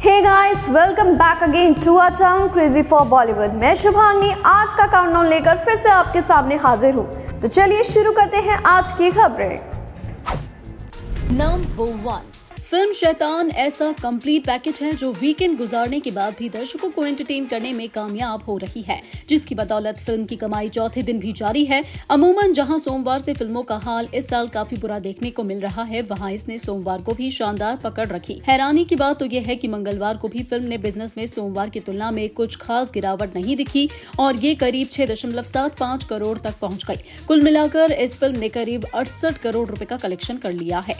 Hey guys, welcome back again to our channel crazy for Bollywood. मैं शुभांगी आज का countdown लेकर फिर से आपके सामने हाजिर हूँ। तो चलिए शुरू करते हैं आज की खबरें। नंबर 1, फिल्म शैतान ऐसा कंप्लीट पैकेज है जो वीकेंड गुजारने के बाद भी दर्शकों को एंटरटेन करने में कामयाब हो रही है, जिसकी बदौलत फिल्म की कमाई चौथे दिन भी जारी है। अमूमन जहां सोमवार से फिल्मों का हाल इस साल काफी बुरा देखने को मिल रहा है, वहां इसने सोमवार को भी शानदार पकड़ रखी। हैरानी की बात तो यह है कि मंगलवार को भी फिल्म ने बिजनेस में सोमवार की तुलना में कुछ खास गिरावट नहीं दिखी और ये करीब 6.75 करोड़ तक पहुँच गयी। कुल मिलाकर इस फिल्म ने करीब 68 करोड़ रुपए का कलेक्शन कर लिया है।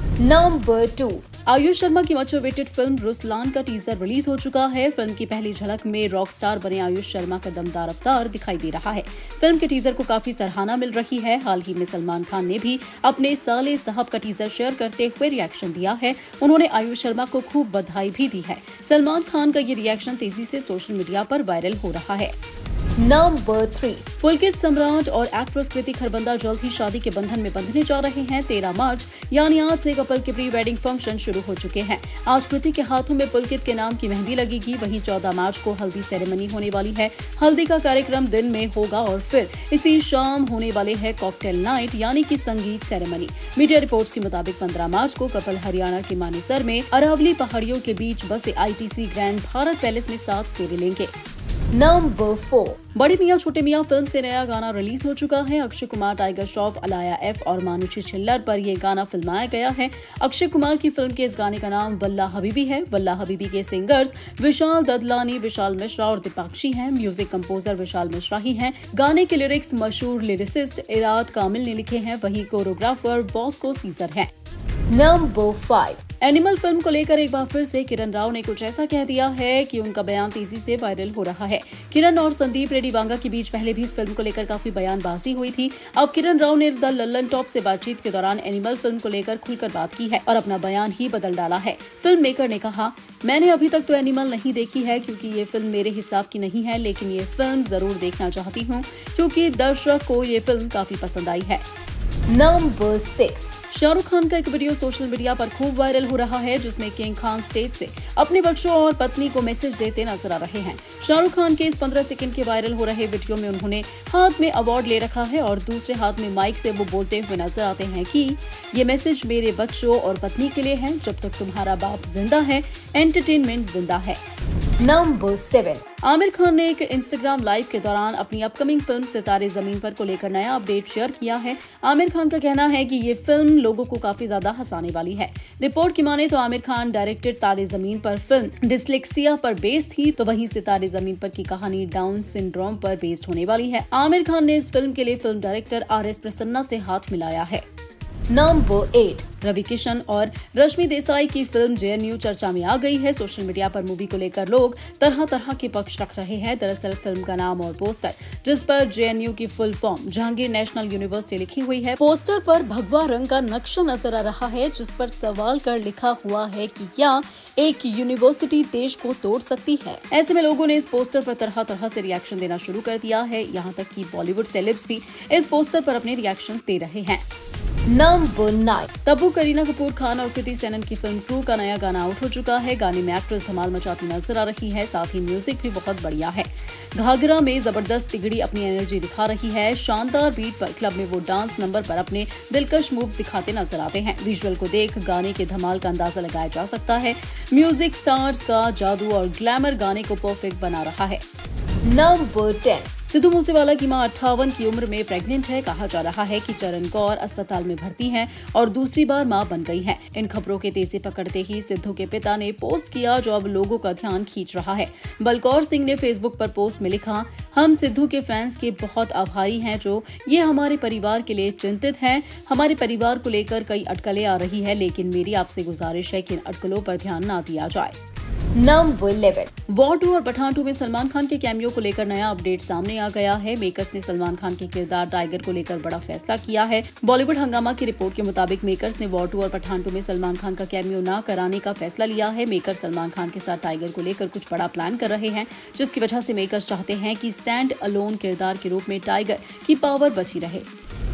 नंबर 2, आयुष शर्मा की मच अवेटेड फिल्म रुस्तान का टीजर रिलीज हो चुका है। फिल्म की पहली झलक में रॉक स्टार बने आयुष शर्मा का दमदार अवतार दिखाई दे रहा है। फिल्म के टीजर को काफी सराहना मिल रही है। हाल ही में सलमान खान ने भी अपने साले साहब का टीजर शेयर करते हुए रिएक्शन दिया है। उन्होंने आयुष शर्मा को खूब बधाई भी दी है। सलमान खान का ये रिएक्शन तेजी से सोशल मीडिया पर वायरल हो रहा है। नंबर 3, पुलकित सम्राट और एक्ट्रेस कृति खरबंदा जल्द ही शादी के बंधन में बंधने जा रहे हैं। 13 मार्च यानी आज से कपल के प्री वेडिंग फंक्शन शुरू हो चुके हैं। आज कृति के हाथों में पुलकित के नाम की मेहंदी लगेगी। वहीं 14 मार्च को हल्दी सेरेमनी होने वाली है। हल्दी का कार्यक्रम दिन में होगा और फिर इसी शाम होने वाले है कॉकटेल नाइट यानी कि संगीत सेरेमनी। मीडिया रिपोर्ट्स के मुताबिक 15 मार्च को कपल हरियाणा के मानेसर में अरावली पहाड़ियों के बीच बसे ITC ग्रैंड भारत पैलेस में 7 फेरे लेंगे। नंबर 4, बड़ी मियां छोटे मियां फिल्म से नया गाना रिलीज हो चुका है। अक्षय कुमार, टाइगर श्रॉफ, अलाया F और मानुषी छिल्लर पर यह गाना फिल्माया गया है। अक्षय कुमार की फिल्म के इस गाने का नाम वल्ला हबीबी है। वल्ला हबीबी के सिंगर्स विशाल ददलानी, विशाल मिश्रा और दीपाक्षी हैं। म्यूजिक कंपोजर विशाल मिश्रा ही हैं। गाने के लिरिक्स मशहूर लिरिसिस्ट इराद कामिल ने लिखे हैं। वहीं कोरियोग्राफर बॉस्को सीजर है। नंबर 5, एनिमल फिल्म को लेकर एक बार फिर से किरण राव ने कुछ ऐसा कह दिया है कि उनका बयान तेजी से वायरल हो रहा है। किरण और संदीप रेड्डी बांगा के बीच पहले भी इस फिल्म को लेकर काफी बयानबाजी हुई थी। अब किरण राव ने द लल्लन टॉप से बातचीत के दौरान एनिमल फिल्म को लेकर खुलकर बात की है और अपना बयान ही बदल डाला है। फिल्म मेकर ने कहा, मैंने अभी तक तो एनिमल नहीं देखी है क्योंकि ये फिल्म मेरे हिसाब की नहीं है, लेकिन ये फिल्म जरूर देखना चाहती हूँ क्योंकि दर्शक को ये फिल्म काफी पसंद आई है। नंबर 6, शाहरुख खान का एक वीडियो सोशल मीडिया पर खूब वायरल हो रहा है जिसमें किंग खान स्टेज से अपने बच्चों और पत्नी को मैसेज देते नजर आ रहे हैं। शाहरुख खान के इस 15 सेकंड के वायरल हो रहे वीडियो में उन्होंने हाथ में अवार्ड ले रखा है और दूसरे हाथ में माइक से वो बोलते हुए नजर आते हैं कि ये मैसेज मेरे बच्चों और पत्नी के लिए है। जब तक तुम्हारा बाप जिंदा है, एंटरटेनमेंट जिंदा है। नंबर 7, आमिर खान ने एक इंस्टाग्राम लाइव के दौरान अपनी अपकमिंग फिल्म सितारे जमीन पर को लेकर नया अपडेट शेयर किया है। आमिर खान का कहना है कि ये फिल्म लोगों को काफी ज्यादा हंसाने वाली है। रिपोर्ट की माने तो आमिर खान डायरेक्टेड तारे जमीन पर फिल्म डिस्लेक्सिया पर बेस्ड थी, तो वहीं सितारे जमीन पर की कहानी डाउन सिंड्रोम पर बेस्ड होने वाली है। आमिर खान ने इस फिल्म के लिए फिल्म डायरेक्टर RS प्रसन्ना से हाथ मिलाया है। नंबर 8, रवि किशन और रश्मि देसाई की फिल्म JNU चर्चा में आ गई है। सोशल मीडिया पर मूवी को लेकर लोग तरह तरह के पक्ष रख रहे हैं। दरअसल फिल्म का नाम और पोस्टर जिस पर JNU की full form Jahangir national university लिखी हुई है, पोस्टर पर भगवा रंग का नक्शा नजर आ रहा है जिस पर सवाल कर लिखा हुआ है कि क्या एक यूनिवर्सिटी देश को तोड़ सकती है। ऐसे में लोगों ने इस पोस्टर पर तरह तरह से रिएक्शन देना शुरू कर दिया है। यहाँ तक कि बॉलीवुड सेलेब्स भी इस पोस्टर पर अपने रिएक्शंस दे रहे हैं। नंबर 9, तब्बू, करीना कपूर खान और कृति सेनन की फिल्म क्रू का नया गाना आउट हो चुका है। गाने में एक्ट्रेस धमाल मचाती नजर आ रही है, साथ ही म्यूजिक भी बहुत बढ़िया है। घाघरा में जबरदस्त तिगड़ी अपनी एनर्जी दिखा रही है। शानदार बीट पर क्लब में वो डांस नंबर पर अपने दिलकश मूव्स दिखाते नजर आते हैं। विजुअल को देख गाने के धमाल का अंदाजा लगाया जा सकता है। म्यूजिक स्टार्स का जादू और ग्लैमर गाने को परफेक्ट बना रहा है। नंबर 10, सिद्धू मूसेवाला की मां 58 की उम्र में प्रेग्नेंट है। कहा जा रहा है कि चरण कौर अस्पताल में भर्ती हैं और दूसरी बार मां बन गई हैं। इन खबरों के तेजी पकड़ते ही सिद्धू के पिता ने पोस्ट किया जो अब लोगों का ध्यान खींच रहा है। बलकौर सिंह ने फेसबुक पर पोस्ट में लिखा, हम सिद्धू के फैंस के बहुत आभारी हैं जो ये हमारे परिवार के लिए चिंतित हैं। हमारे परिवार को लेकर कई अटकलें आ रही है, लेकिन मेरी आपसे गुजारिश है कि इन अटकलों पर ध्यान न दिया जाए। नंबर 11, वॉर 2 और पठान 2 में सलमान खान के कैमियो को लेकर नया अपडेट सामने आ गया है। मेकर्स ने सलमान खान के किरदार टाइगर को लेकर बड़ा फैसला किया है। बॉलीवुड हंगामा की रिपोर्ट के मुताबिक मेकर्स ने वॉर 2 और पठान 2 में सलमान खान का कैमियो न कराने का फैसला लिया है। मेकर्स सलमान खान के साथ टाइगर को लेकर कुछ बड़ा प्लान कर रहे हैं, जिसकी वजह से मेकर्स चाहते हैं कि स्टैंड अलोन किरदार के रूप में टाइगर की पावर बची रहे।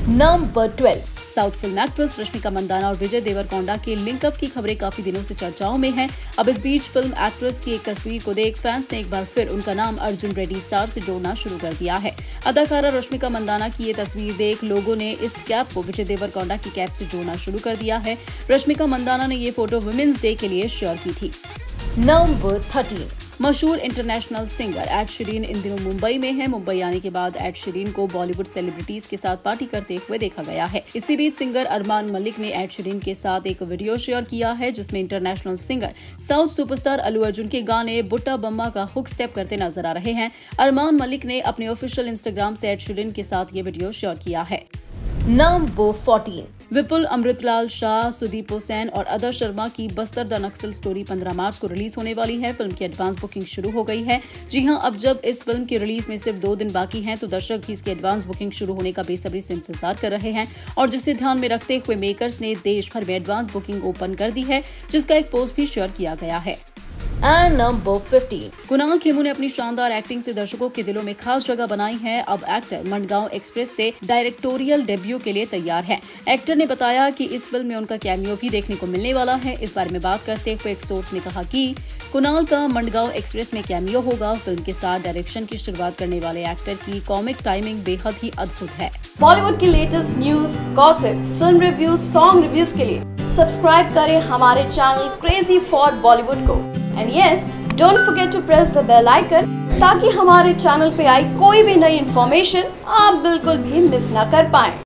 Number 12। South film actress Rashmika Mandanna और विजय देवरकोंडा के लिंकअप की खबरें काफी दिनों से चर्चाओं में हैं। अब इस बीच फिल्म एक्ट्रेस की एक तस्वीर को देख फैंस ने एक बार फिर उनका नाम अर्जुन रेड्डी स्टार से जोड़ना शुरू कर दिया है। अदाकारा रश्मिका मंदाना की ये तस्वीर देख लोगों ने इस कैप को विजय देवरकोंडा की कैप से जोड़ना शुरू कर दिया है। रश्मिका मंदाना ने ये फोटो वुमेन्स डे के लिए शेयर की थी। नंबर 13। मशहूर इंटरनेशनल सिंगर एड शीरन इन दिनों मुंबई में है। मुंबई आने के बाद एड शीरन को बॉलीवुड सेलिब्रिटीज के साथ पार्टी करते हुए देखा गया है। इसी बीच सिंगर अरमान मलिक ने एड शीरन के साथ एक वीडियो शेयर किया है जिसमें international singer south superstar Allu Arjun के गाने बुट्टा बम्मा का हुक स्टेप करते नजर आ रहे हैं। अरमान मलिक ने अपने ऑफिशियल इंस्टाग्राम से एड शीरन के साथ ये वीडियो शेयर किया है। नंबर 14। विपुल, अमृतलाल शाह, सुदीप हुसैन और अदर शर्मा की बस्तर द नक्सल स्टोरी 15 मार्च को रिलीज होने वाली है। फिल्म की एडवांस बुकिंग शुरू हो गई है। जी हां, अब जब इस फिल्म की रिलीज में सिर्फ 2 दिन बाकी हैं तो दर्शक भी इसकी एडवांस बुकिंग शुरू होने का बेसब्री से इंतजार कर रहे हैं और जिसे ध्यान में रखते हुए मेकर्स ने देश भर में एडवांस बुकिंग ओपन कर दी है, जिसका एक पोस्ट भी शेयर किया गया है। And number 15। कुणाल खेमू ने अपनी शानदार एक्टिंग से दर्शकों के दिलों में खास जगह बनाई है। अब एक्टर मंडगांव एक्सप्रेस से डायरेक्टोरियल डेब्यू के लिए तैयार है। एक्टर ने बताया कि इस फिल्म में उनका कैमियो भी देखने को मिलने वाला है। इस बारे में बात करते हुए एक सोर्स ने कहा कि कुणाल का मंडगांव एक्सप्रेस में कैमियो होगा। फिल्म के साथ डायरेक्शन की शुरुआत करने वाले एक्टर की कॉमिक टाइमिंग बेहद ही अद्भुत है। बॉलीवुड की latest news, gossip, film reviews, song reviews के लिए सब्सक्राइब करें हमारे चैनल क्रेजी फॉर बॉलीवुड को। And yes, don't forget to press the bell icon ताकि हमारे चैनल पे आई कोई भी नई इन्फॉर्मेशन आप बिल्कुल भी मिस ना कर पाएं।